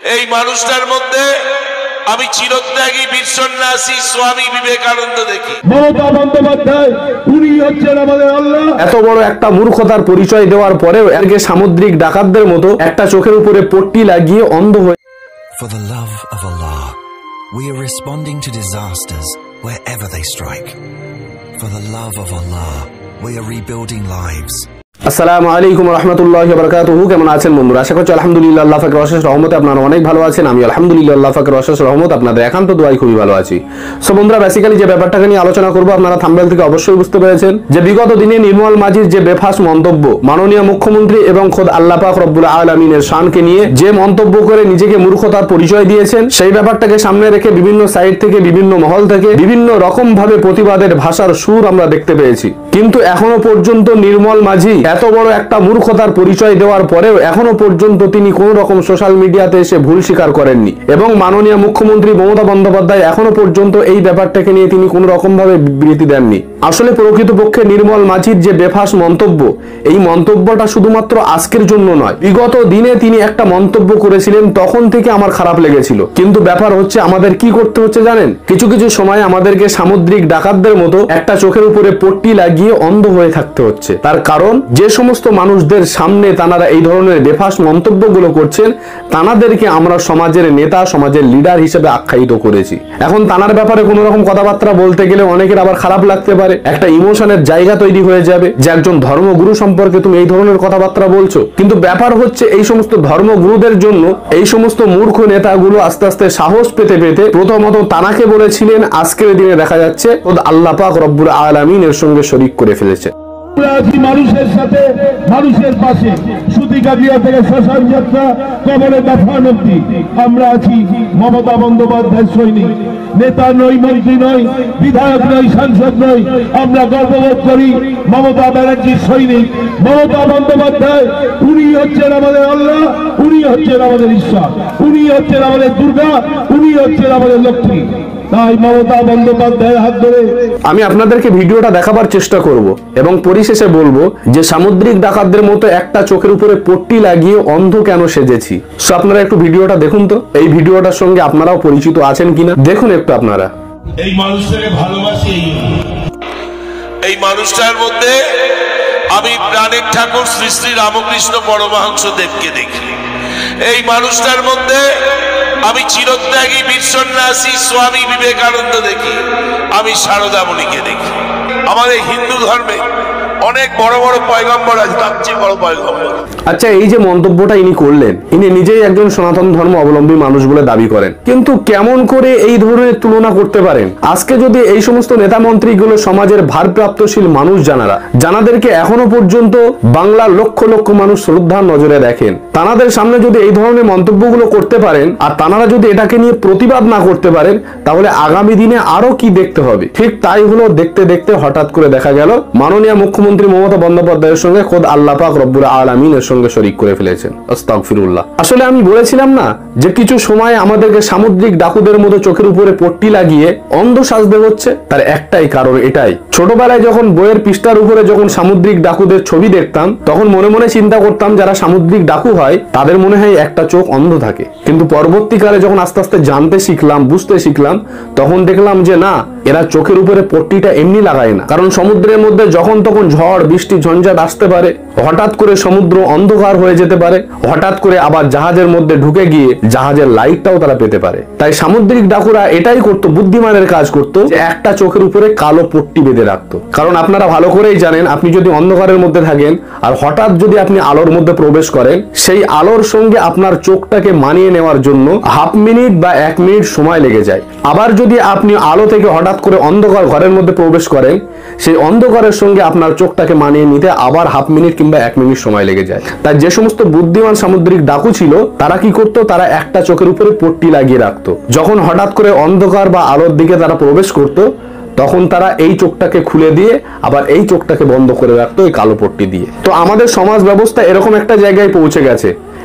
এই মানুষটার মধ্যে আমি চিরত্যাগী বীর সন্ন্যাসী স্বামী বিবেকানন্দ দেখি। মমতা বন্দ্যোপাধ্যায় উনি হচ্ছেন আমাদের আল্লাহ। এত বড় একটা মূর্খতার পরিচয় দেওয়ার পরেও একে সামুদ্রিক ডাকাতদের মতো একটা চোখের উপরে পট্টি লাগিয়ে অন্ধ হয়ে। For the love of Allah, we are responding to disasters wherever they strike. For the love of Allah, we are rebuilding lives. আসসালামু আলাইকুম ওয়া রাহমাতুল্লাহি ওয়া বারাকাতুহু। কেমন আছেন বন্ধুরা? আশা করছি আলহামদুলিল্লাহ আল্লাহ পাকের অশেষ রহমতে আপনারা অনেক ভালো আছেন। আমি আলহামদুলিল্লাহ আল্লাহ পাকের অশেষ রহমত আপনাদের একান্ত দোয়ায় খুবই ভালো আছি। সো বন্ধুরা, বেসিক্যালি যে ব্যাপারটাকে নিয়ে আলোচনা করব আপনারা থাম্বনেল থেকে অবশ্যই বুঝতে পেরেছেন যে বিগত দিনে নির্মল মাঝির যে বেফাস মন্তব্য, মাননীয় মুখ্যমন্ত্রী এবং খোদ আল্লাহ পাক রব্বুল আলামিনের শানকে নিয়ে যে মন্তব্য করে নিজেকে মূর্খতার পরিচয় দিয়েছেন, সেই ব্যাপারটাকে সামনে রেখে বিভিন্ন সাইড থেকে, বিভিন্ন মহল থেকে বিভিন্ন রকম ভাবে প্রতিবাদের ভাষার সুর আমরা দেখতে পেয়েছি। কিন্তু এখনো পর্যন্ত নির্মল মাঝি এত বড় একটা মূর্খতার পরিচয় দেওয়ার পরেও এখনো পর্যন্ত তিনি কোন রকম সোশ্যাল মিডিয়াতে এসে ভুল স্বীকার করেননি এবং মাননীয় মুখ্যমন্ত্রী মমতা বন্দ্যোপাধ্যায় এখনো পর্যন্ত এই ব্যাপারটাকে নিয়ে তিনি কোন রকম ভাবে বিবৃতি দেননি। আসলে প্রকৃতপক্ষে নির্মল মাঝির যে বেফাস মন্তব্য, এই মন্তব্যটা শুধুমাত্র আজকের জন্য নয়, বিগত দিনে তিনি একটা মন্তব্য করেছিলেন, তখন থেকে আমার খারাপ লেগেছিল। কিন্তু ব্যাপার হচ্ছে আমাদের কি করতে হচ্ছে জানেন? কিছু কিছু সময় আমাদেরকে সামুদ্রিক ডাকাতদের মতো একটা চোখের উপরে পট্টি লাগিয়ে অন্ধ হয়ে থাকতে হচ্ছে। তার কারণ যে সমস্ত মানুষদের সামনে তারা এই ধরনের বেফাস মন্তব্যগুলো করছেন, তাদেরকে আমরা সমাজের নেতা, সমাজের লিডার হিসেবে আখ্যায়িত করেছি। এখন তার ব্যাপারে কোনো রকম কথাবার্তা বলতে গেলে অনেকের আবার খারাপ লাগতে পারে, একটা ইমোশনের জায়গা তৈরি হয়ে যাবে যে একজন ধর্মগুরু সম্পর্কে তুমি এই ধরনের কথাবার্তা বলছো। কিন্তু ব্যাপার হচ্ছে এই সমস্ত ধর্মগুরুদের জন্য এই সমস্ত মূর্খ নেতাগুলো আস্তে আস্তে সাহস পেতে পেতে প্রথমত তানাকে বলেছিলেন, আজকের দিনে দেখা যাচ্ছে আল্লাহ পাক রব্বুল আলামিনের সঙ্গে শরীক করে ফেলেছে। মানুষের সাথে, মানুষের পাশে, সুতিকাজিয়া থেকে শ্মশান যাত্রা, কবরে দাফন অব্দি আমরা আছি মমতা বন্দ্যোপাধ্যায়ের সৈনিক। নেতা নই, মন্ত্রী নই, বিধায়ক নই, সাংসদ নই, আমরা গর্ববোধ করি মমতা ব্যানার্জির সৈনিক। মমতা বন্দ্যোপাধ্যায় উনি হচ্ছেন আমাদের আল্লাহ, উনি হচ্ছেন আমাদের ঈশ্বর, উনি হচ্ছেন আমাদের দুর্গা, উনি হচ্ছেন আমাদের লক্ষ্মী। তাই মমতা বন্দ্যোপাধ্যায়ের হাত ধরে আমি আপনাদেরকে ভিডিওটা দেখাবার চেষ্টা করব এবং পরিশেষে বলবো যে সামুদ্রিক ডাকাতদের মতো একটা চোখের উপরে পট্টি লাগিয়ে অন্ধ কেন সেজেছি। সো আপনারা একটু ভিডিওটা দেখুন তো, এই ভিডিওটার সঙ্গে আপনারাও পরিচিত আছেন কিনা দেখুন একটু আপনারা। এই মানুষটাকে ভালোবাসি, এই মানুষটার মধ্যে আমি প্রাণের ঠাকুর শ্রী শ্রী রামকৃষ্ণ পরমহংস দেবকে দেখি। এই মানুষটার মধ্যে আমি চিরত্যাগী বীর সন্ন্যাসী স্বামী বিবেকানন্দ দেখি, আমি সারদামণিকে দেখি। আমাদের হিন্দু ধর্মে অনেক বড় বড় পয়গম্বর আছে, তার চেয়ে বড় পয়গম্বর। আচ্ছা, এই যে মন্তব্যটা ইনি করলেন, ইনি নিজেই একজন সনাতন ধর্ম অবলম্বী মানুষ বলে দাবি করেন, কিন্তু কেমন করে এই ধরনের তুলনা করতে পারেন? আজকে যদি এই সমস্ত নেতা মন্ত্রীগুলো সমাজের ভারপ্রাপ্তশীল মানুষ যানাদেরকে এখনো পর্যন্ত বাংলার লক্ষ লক্ষ মানুষ শ্রদ্ধার নজরে দেখেন, তানাদের সামনে যদি এই ধরনের মন্তব্যগুলো করতে পারেন আর তানারা যদি এটাকে নিয়ে প্রতিবাদ না করতে পারেন, তাহলে আগামী দিনে আরো কি দেখতে হবে? ঠিক তাই হলো, দেখতে দেখতে হঠাৎ করে দেখা গেল মাননীয় মুখ্যমন্ত্রী মমতা বন্দ্যোপাধ্যায়ের সঙ্গে খোদ আল্লাহ পাক রব্বুল আলামিনের সঙ্গে শরীক করে ফেলেছেন। আস্তাগফিরুল্লাহ। আসলে আমি বলেছিলাম না যে কিছু সময় আমাদেরকে সামুদ্রিক ডাকুদের মতো চোখের উপরে পট্টি লাগিয়ে অন্ধ সাজতে হচ্ছে? তার একটাই কারণ এটাই, ছোটবেলায় যখন বইয়ের পৃষ্ঠার উপরে যখন সামুদ্রিক ডাকুদের ছবি দেখতাম, তখন মনে মনে চিন্তা করতাম যারা সামুদ্রিক ডাকু হয় তাদের মনে হয় একটা চোখ অন্ধ থাকে। কিন্তু পরবর্তীকালে যখন আস্তে আস্তে জানতে শিখলাম, বুঝতে শিখলাম, তখন দেখলাম যে না, এরা চোখের উপরে পট্টিটা এমনি লাগায় না। কারণ সমুদ্রের মধ্যে যখন তখন ঝড় বৃষ্টি ঝঞ্ঝাট আসতে পারে, হঠাৎ করে সমুদ্র অন্ধকার হয়ে যেতে পারে, হঠাৎ করে আবার জাহাজের মধ্যে ঢুকে গিয়ে জাহাজের লাইটটাও তারা পেতে পারে। তাই সামুদ্রিক ডাকুরা এটাই করতো, বুদ্ধিমানের কাজ করতো, যে একটা চোখের উপরে কালো পট্টি বেঁধে রাখতো। কারণ আপনারা ভালো করেই জানেন, আপনি যদি অন্ধকারের মধ্যে থাকেন আর হঠাৎ যদি আপনি আলোর মধ্যে প্রবেশ করেন, সেই আলোর সঙ্গে আপনার চোখটাকে মানিয়ে নেওয়ার জন্য হাফ মিনিট বা 1 মিনিট সময় লেগে যায়। আবার যদি আপনি আলো থেকে হঠাৎ করে অন্ধকার ঘরের মধ্যে প্রবেশ করেন, সেই অন্ধকারের সঙ্গে আপনার চোখটাকে মানিয়ে নিতে আবার হাফ মিনিট কিংবা 1 মিনিট সময় লেগে যায়। তাই যে সমস্ত বুদ্ধিমান সামুদ্রিক ডাকু ছিল, তারা কি করতো? তারা একটা চোখের উপরে পট্টি লাগিয়ে রাখতো। যখন হঠাৎ করে অন্ধকার বা আলোর দিকে তারা প্রবেশ করতো, তখন তারা এই চোখটাকে খুলে দিয়ে আবার এই চোখটাকে বন্ধ করে রাখতো এই কালো পট্টি দিয়ে। তো আমাদের সমাজ ব্যবস্থা এরকম একটা জায়গায় পৌঁছে গেছে,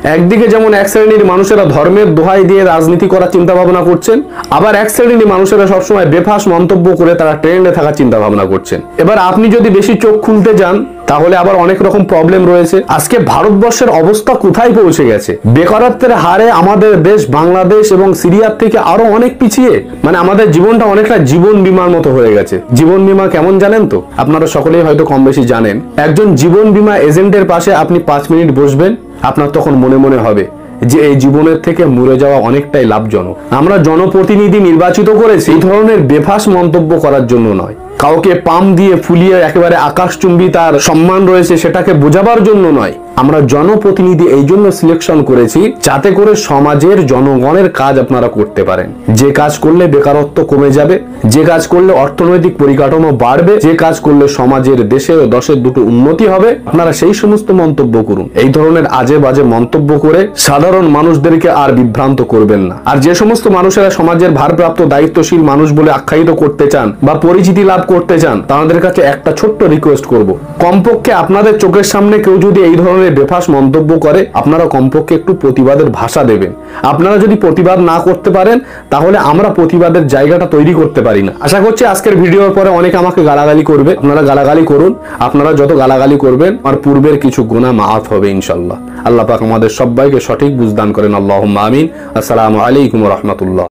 একদিকে যেমন এক শ্রেণীর মানুষেরা ধর্মের দোহাই দিয়ে রাজনীতি করার চিন্তা ভাবনা করছেন, আবার এক শ্রেণীর মানুষেরা সবসময় বেফাস মন্তব্য করে তারা ট্রেন্ডে থাকার চিন্তা ভাবনা করছেন। এবার আপনি যদি বেশি চোখ খুলতে যান তাহলে আবার অনেক রকম প্রবলেম রয়েছে। আজকে ভারতবর্ষের অবস্থা কোথায় পৌঁছে গেছে, বেকারত্বের হারে আমাদের দেশ বাংলাদেশ এবং সিরিয়ার থেকে আরো অনেক পিছিয়ে। মানে আমাদের জীবনটা অনেকটা জীবন বীমার মতো হয়ে গেছে। জীবন বীমা কেমন জানেন তো? আপনারা সকলেই হয়তো কম বেশি জানেন। একজন জীবন বীমা এজেন্টের পাশে আপনি 5 মিনিট বসবেন, আপনার তখন মনে মনে হবে যে এই জীবনের থেকে মরে যাওয়া অনেকটাই লাভজনক। আমরা জনপ্রতিনিধি নির্বাচিত করেছি এই ধরনের বেফাস মন্তব্য করার জন্য নয়, কাউকে পাম দিয়ে ফুলিয়ে একেবারে আকাশচুম্বী তার সম্মান রয়েছে সেটাকে বোঝাবার জন্য নয়। আমরা জনপ্রতিনিধি এই জন্য সিলেকশন করেছি যাতে করে সমাজের জনগণের কাজ আপনারা করতে পারেন। যে কাজ করলে বেকারত্ব কমে যাবে, যে কাজ করলে অর্থনৈতিক পরিকাঠামো বাড়বে, যে কাজ করলে সমাজের দেশে ও দশের দুটো উন্নতি হবে, আপনারা সেই সমস্ত মন্তব্য করুন। এই ধরনের আজে বাজে মন্তব্য করে সাধারণ মানুষদেরকে আর বিভ্রান্ত করবেন না। আর যে সমস্ত মানুষেরা সমাজের ভারপ্রাপ্ত দায়িত্বশীল মানুষ বলে আখ্যায়িত করতে চান বা পরিচিতি লাভ করতে চান, তাদের কাছে একটা ছোট্ট রিকোয়েস্ট করব, কমপক্ষে আপনাদের চোখের সামনে কেউ যদি এই ধরনের বেফাস মন্তব্য করে আপনারা কমপক্ষে একটু প্রতিবাদের ভাষা দেবেন। আপনারা যদি প্রতিবাদ না করতে পারেন তাহলে আমরা প্রতিবাদের জায়গাটা তৈরি করতে পারি না। আশা করছি আজকের ভিডিওর পরে অনেকে আমাকে গালাগালি করবে, আপনারা গালাগালি করুন। আপনারা যত গালাগালি করবেন আর পূর্বের কিছু গুনাহ মাফ হবে ইনশাআল্লাহ। আল্লাহ পাক আমাদের সবাইকে সঠিক বুঝদান করেন। আল্লাহুম্মা আমিন। আসসালামু আলাইকুম ওয়া রাহমাতুল্লাহ।